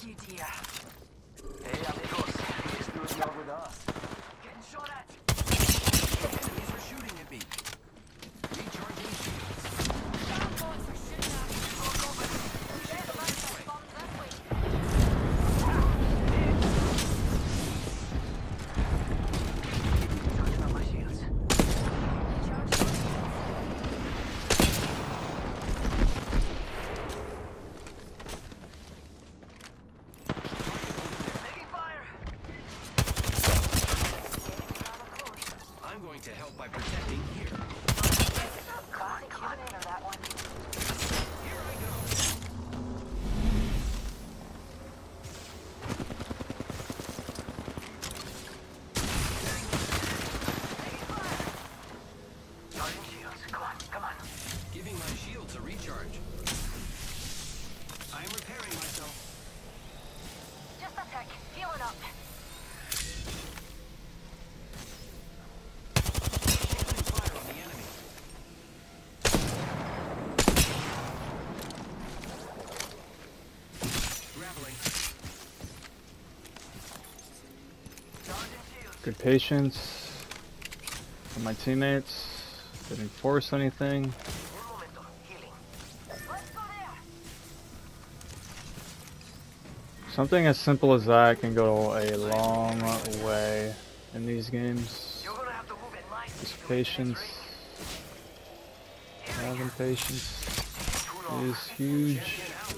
dear. Hey, amigos. This dude's not with us. Getting shot at. Enemies are shooting at me. Recharging shields. Down boys are shooting at me. Look over. There's a bunch of bombs this way. Charging up my shields. Taking fire. I'm going to help by protecting here. Classic eliminator, that one. Here I go. Charging shields. Come on, come on. Giving my shields a recharge. I'm repairing myself. Just a tick. Healing up. Opening fire on the enemy. Grappling. Charging shields. Good patience for my teammates. Didn't force anything. Un momento. Healing. Let's go there. Something as simple as that can go a long way in these games. You're gonna have to move at my Just speed. patience. Having patience is huge. Champion out.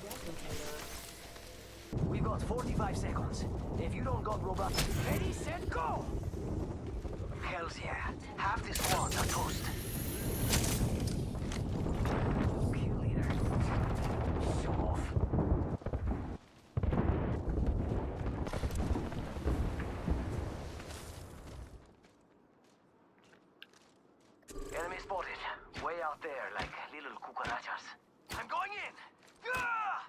We've got 45 seconds. If you don't got robot, ready, set, go! Hells yeah. Half the squads are toast. Kill leader. Show off. Enemy spotted. Way out there, like little cucarachas. I'm going in! Ah!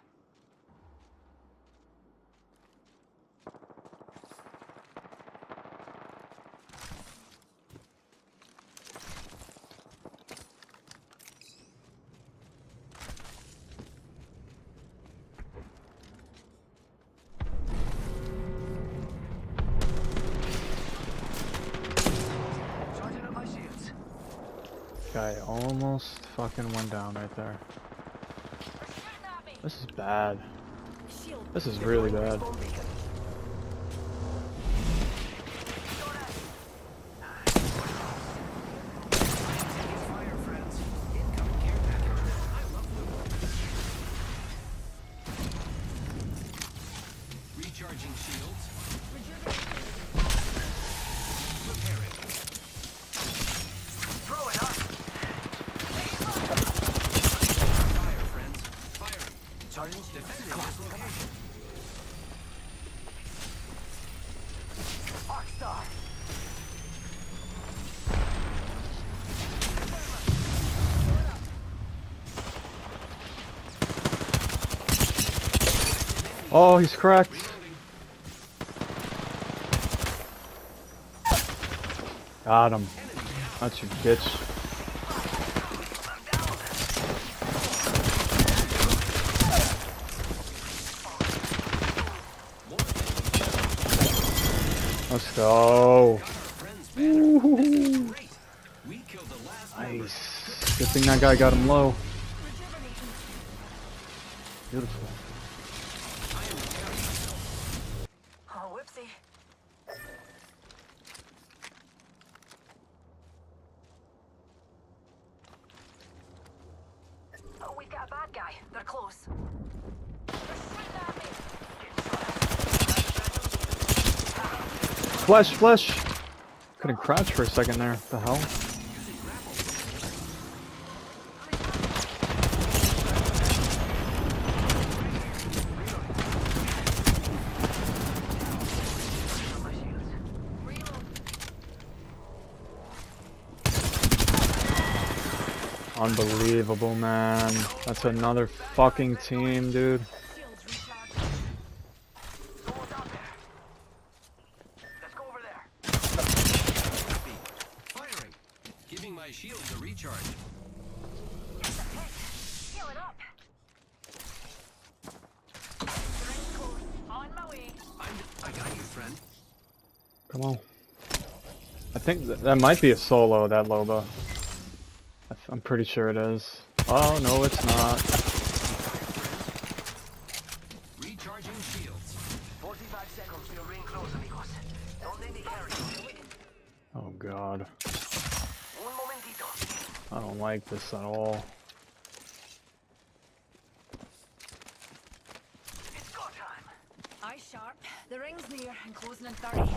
Charging up my shields. Guy almost fucking went down right there. They're shooting at me. This is bad. Shield. This is really bad. Respawn beacon. Taking fire, friends. Incoming care package. I love them. Recharging shields. Repairing. Throw it up. Fire, friends. Firing. Charging Defending this location. Arcstar. Oh, he's cracked. Got him. That's your bitch. Let's go. Friends banner. This is great. We killed the last member. Nice. Good thing that guy got him low. Beautiful. I am repairing myself. Oh, whoopsie. Oh, we've got a bad guy. They're close. They're shooting at me. Flesh, flesh. Couldn't crouch for a second there. What the hell? Using grapple. My shields. Reload. Unbelievable, man. That's another fucking team, dude. Shields recharged. Someone's out there. Let's go over there. Firing. Giving my shields a recharge. Just a hit. Healing up. Ring's close. Come on. I think that might be a solo, that Loba. I'm pretty sure it is. Oh, no, it's not. Recharging shields. 45 seconds till ring close, amigos. Don't let me carry you. Oh, God. Un momentito. I don't like this at all. It's go time. Eyes sharp. The ring's near and closing in 30.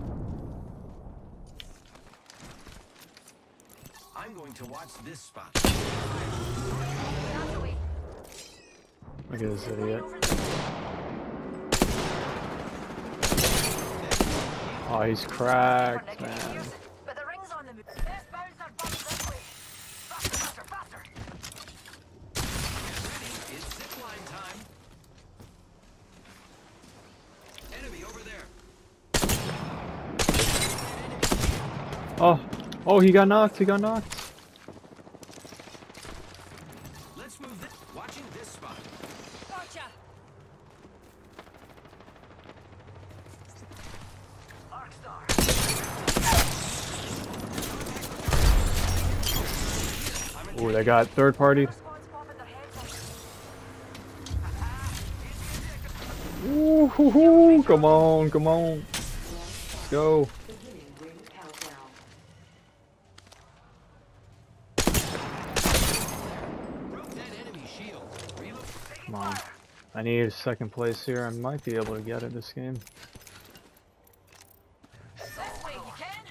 I'm going to watch this spot. That's away. Look at this idiot. Oh, he's cracked, man. But the ring's on the move. This bouncer bumps this way. Faster, faster, faster. Ready? It's zipline time. Enemy over there. Oh, oh, he got knocked. He got knocked. Let's move this. Watching this spot. Gotcha. Arcstar. Oh, they got third party. Squad's popping their heads up. Ooh, hoo, hoo. Come on, come on. Let's go. Broke that enemy shield. Reload. Come on. I need second place here. I might be able to get it this game. This way, you can.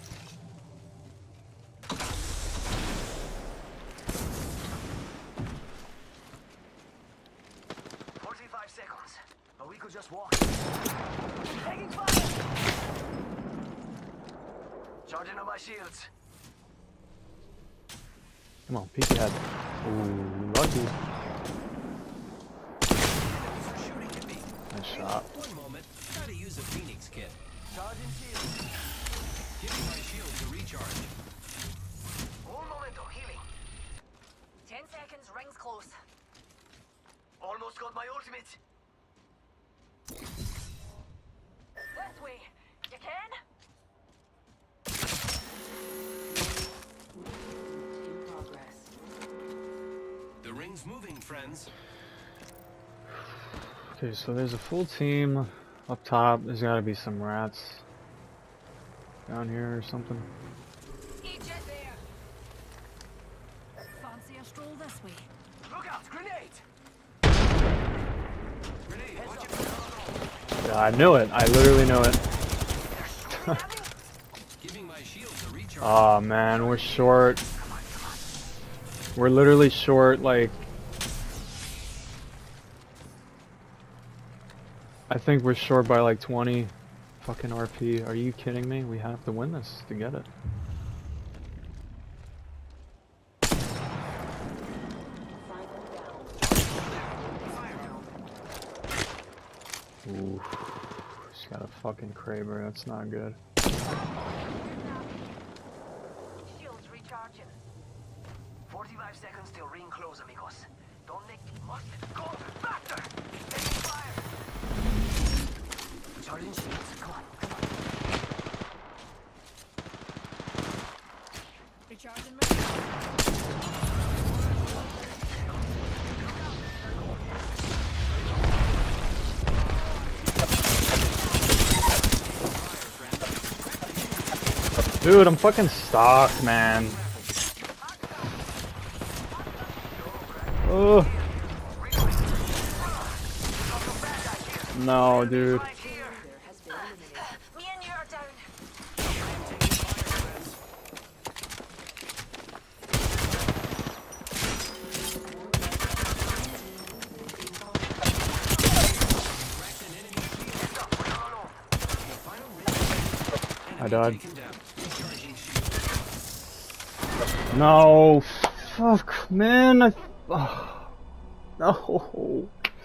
45 seconds. But we could just walk. Taking fire. Charging on my shields. Come on, peek ahead. Ooh, lucky. Enemies are shooting at me. Nice shot. One moment. Gotta use a Phoenix kit. Charging shields. Giving my shield to recharge. Un momento, healing. 10 seconds, ring's close. Almost got my ultimate. This way, you can. The ring's moving, friends. Okay, so there's a full team up top. There's gotta be some rats down here or something. Eat it there. Fancy a stroll this way. Look out, grenade. Grenade, watch it. Yeah, I knew it. I literally knew it. Giving my shield to recharge. Oh man, we're short. We're literally short, like... I think we're short by like 20 fucking RP. Are you kidding me? We have to win this to get it. Ooh. She's got a fucking Kraber. That's not good. Shields recharging. 45 seconds till ring close, amigos. Don't make must go faster. Taking fire. Charging shields. Come on, come on. Recharging my. Dude, I'm fucking stuck, man. Oh. No, dude. Right here. Me and you are down. I died. Taken down. Recharging shield. No, fuck, man. No.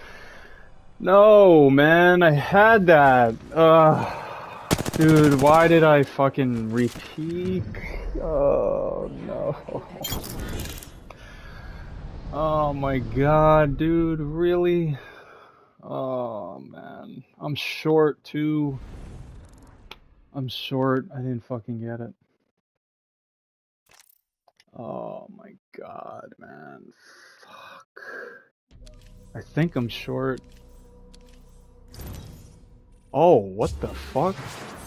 No, man, I had that. Dude, why did I fucking repeat? Oh, no. Oh my god, dude, really? Oh, man. I'm short, too. I'm short. I didn't fucking get it. Oh my god, man. Fuck. I think I'm short. Oh, what the fuck?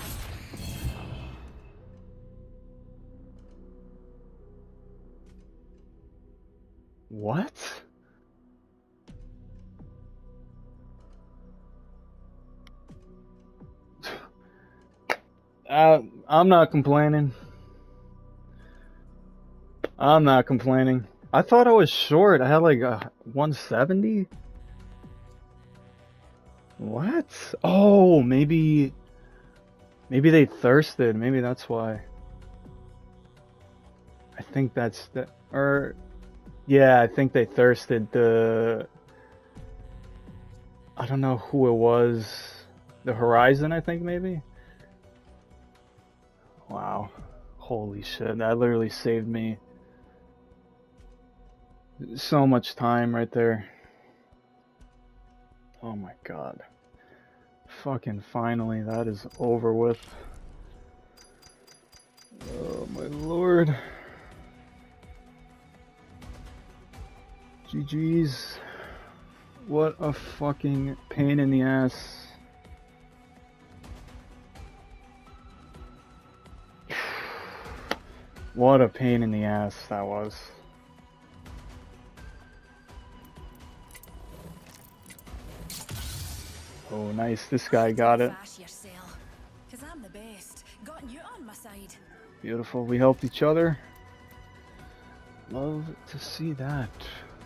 What? I'm not complaining. I'm not complaining. I thought I was short. I had like a 170. What? Oh, maybe they thirsted. Maybe that's why. I think that's the or yeah, I think they thirsted the I don't know who it was. The Horizon, I think maybe. Wow. Holy shit. That literally saved me so much time right there. Oh my god. Fucking finally, that is over with. Oh my lord. GG's. What a fucking pain in the ass. What a pain in the ass that was. Oh, nice. This guy got it. Fash yourself, 'cause I'm the best. Got you on my side. Beautiful. We helped each other. Love to see that.